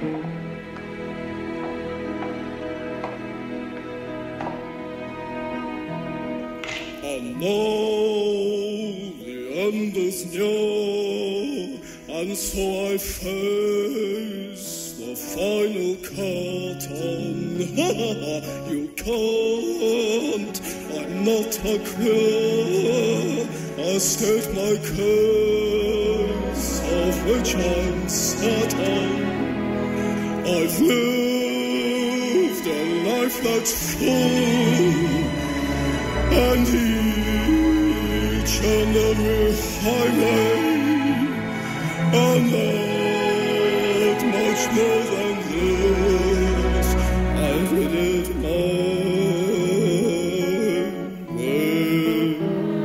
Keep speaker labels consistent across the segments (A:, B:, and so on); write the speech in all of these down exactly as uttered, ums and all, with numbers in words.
A: And now the end is near, and so I face the final curtain. You can't, I'm not a queer, I state my case, of which I'm certain. I've lived a life that's full, and each and every highway, and not much more than this, I did it my way.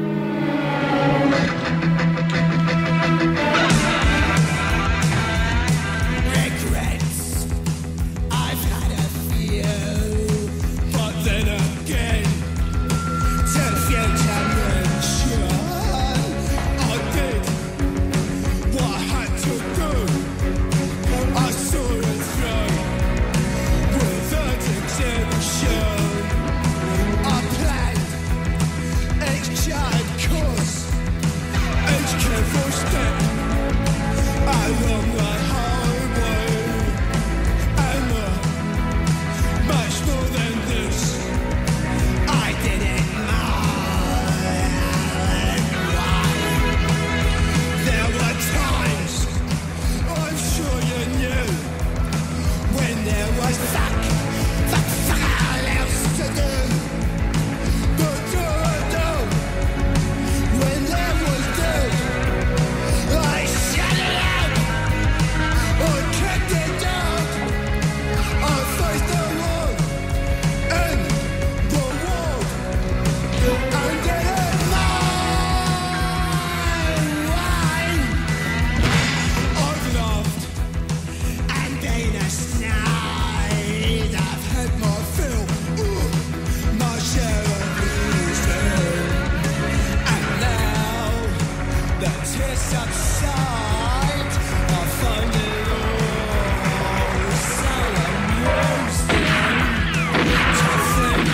B: Regrets, I've had a few, but then again, to future mention, I did what I had to do. I saw it through without exemption. I planned each giant course, each careful step along the highway, and uh, much more than this, I did it my way. There were times, I'm sure you knew, when there was fuck, fuck, fuck all else to do. But do I know, when there was do, I shut it out, I kicked it down, I faced the world, and the world, and did it my way. I've laughed and been a snide. I've had my fill, ooh, my share of losing. And now the tears subside, I find it all so amusing to think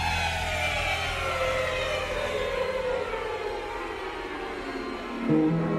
C: Thank you.